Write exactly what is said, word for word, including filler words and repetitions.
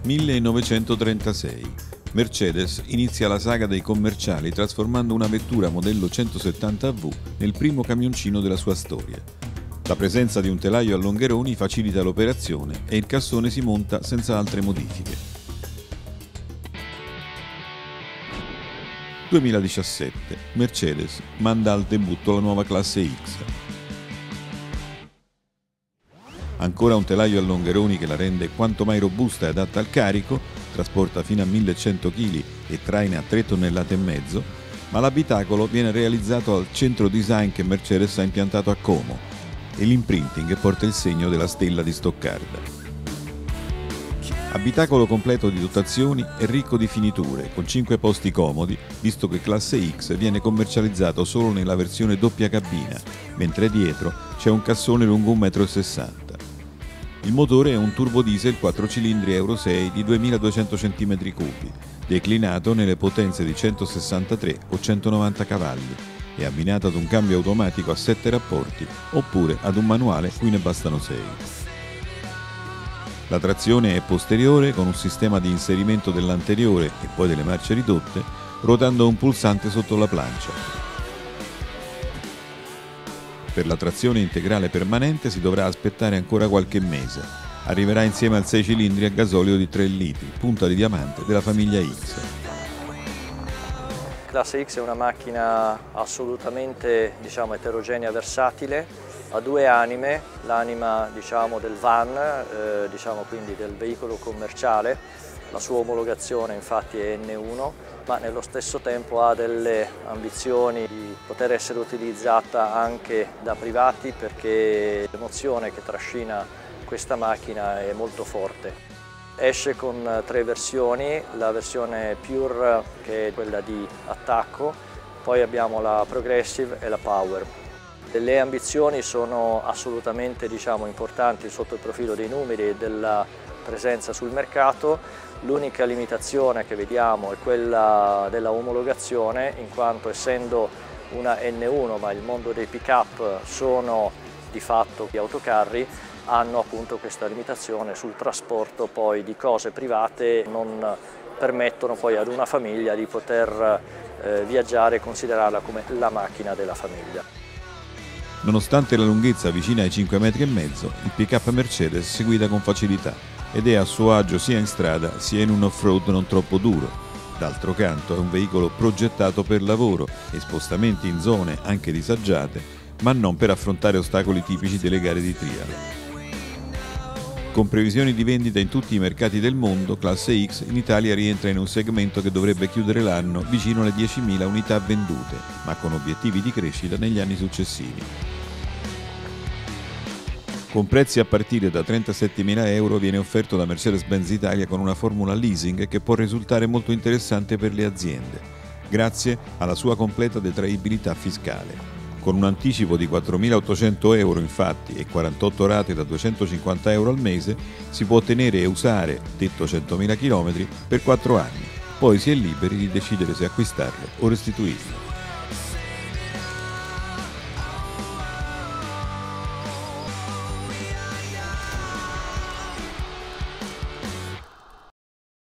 millenovecentotrentasei. Mercedes inizia la saga dei commerciali trasformando una vettura modello centosettanta V nel primo camioncino della sua storia. La presenza di un telaio a longheroni facilita l'operazione e il cassone si monta senza altre modifiche. duemiladiciassette. Mercedes manda al debutto la nuova classe X. Ancora un telaio a longheroni che la rende quanto mai robusta e adatta al carico, trasporta fino a millecento chili e traina tre tonnellate e mezzo, ma l'abitacolo viene realizzato al centro design che Mercedes ha impiantato a Como e l'imprinting porta il segno della stella di Stoccarda. Abitacolo completo di dotazioni e ricco di finiture, con cinque posti comodi, visto che classe X viene commercializzato solo nella versione doppia cabina, mentre dietro c'è un cassone lungo un metro e sessanta. Il motore è un turbo diesel quattro cilindri Euro sei di duemiladuecento centimetri cubi, declinato nelle potenze di centosessantatré o centonovanta cavalli e abbinato ad un cambio automatico a sette rapporti oppure ad un manuale cui ne bastano sei. La trazione è posteriore con un sistema di inserimento dell'anteriore e poi delle marce ridotte, ruotando un pulsante sotto la plancia. Per la trazione integrale permanente si dovrà aspettare ancora qualche mese. Arriverà insieme al sei cilindri a gasolio di tre litri, punta di diamante della famiglia X. Classe X è una macchina assolutamente, diciamo, eterogenea, versatile, ha due anime, l'anima, diciamo, del van, eh, diciamo, quindi del veicolo commerciale. La sua omologazione infatti è N uno, ma nello stesso tempo ha delle ambizioni di poter essere utilizzata anche da privati perché l'emozione che trascina questa macchina è molto forte. Esce con tre versioni, la versione Pure che è quella di attacco, poi abbiamo la Progressive e la Power. Le ambizioni sono assolutamente, diciamo, importanti sotto il profilo dei numeri e della presenza sul mercato. L'unica limitazione che vediamo è quella della omologazione, in quanto essendo una N uno ma il mondo dei pick-up sono di fatto gli autocarri, hanno appunto questa limitazione sul trasporto poi di cose private, non permettono poi ad una famiglia di poter eh, viaggiare e considerarla come la macchina della famiglia. Nonostante la lunghezza vicina ai cinque metri e mezzo, il pick-up Mercedes si guida con facilità ed è a suo agio sia in strada sia in un off-road non troppo duro. D'altro canto è un veicolo progettato per lavoro e spostamenti in zone anche disagiate, ma non per affrontare ostacoli tipici delle gare di trial. Con previsioni di vendita in tutti i mercati del mondo, classe X in Italia rientra in un segmento che dovrebbe chiudere l'anno vicino alle diecimila unità vendute, ma con obiettivi di crescita negli anni successivi. Con prezzi a partire da trentasettemila euro viene offerto da Mercedes-Benz Italia con una formula leasing che può risultare molto interessante per le aziende, grazie alla sua completa detraibilità fiscale. Con un anticipo di quattromilaottocento euro infatti e quarantotto rate da duecentocinquanta euro al mese si può ottenere e usare, detto centomila chilometri, per quattro anni. Poi si è liberi di decidere se acquistarlo o restituirlo.